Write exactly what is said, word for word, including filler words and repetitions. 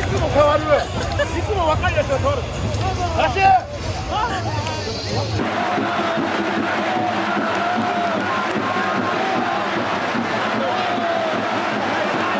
つも変わるいつも分かるやつが変わる。足